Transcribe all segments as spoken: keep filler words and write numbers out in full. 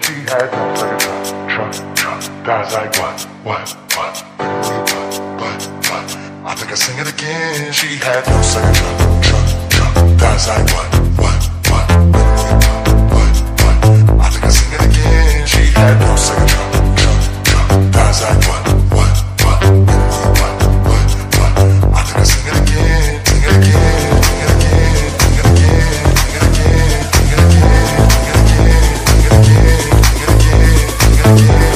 she had no second truck, truck, truck. Guys like what, what, what, what, what, what? I think I sing it again. She had no second truck, truck, truck. Guys like what, what, what, what, what? I think I sing it again. She had no second truck, truck, truck. Guys like what, what, what, what, what, what? I think I sing it again, sing it again, sing it again, sing it again, sing it again, sing it again, sing it again, sing it again, sing it again, sing it again.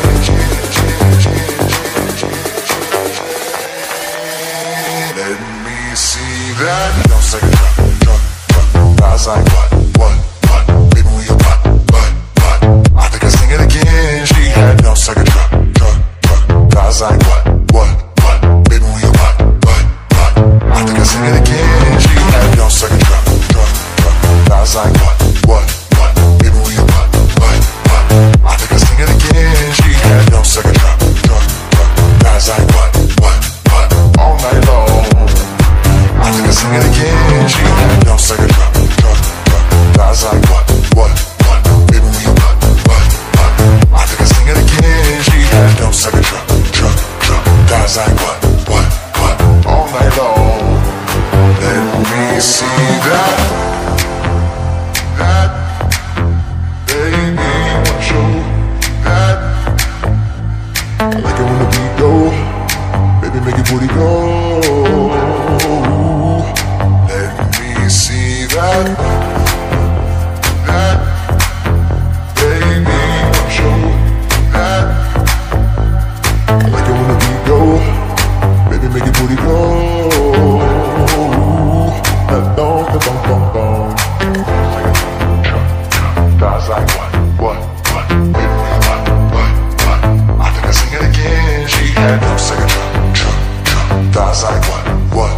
Let me see that. No second truck, truck, truck. Guys like what, what, what? Baby, we a what, what, what? I think I sing it again. She had no second truck, truck, truck. Guys like what, what, what? Baby, we a what, what, what? I think I sing it again. She had no second truck, truck, truck. Guys like what, what, what? Baby, we a what, what, what? I think I sing it again. She had no second truck, truck, truck. Guys like what, what, what? All night long. I think I sing it again. She had no second truck, truck, truck. Guys like what, what, what? Baby, we a what, what, what? I think I sing it again. She had no second truck, truck, truck. Guys like what, what, what? All night long. Let me see that, that. Baby, want you, that. I like it when the beat go. Baby, make your booty go. Let me see that, that. Baby, want you, that. I like it when the beat go. Baby, make your booty go. That dong, that dong, dong, dong. Guys like what, what, what? Baby, what, what, what? I think I sing it again. She had no second truck, truck, truck. Guys like what, what?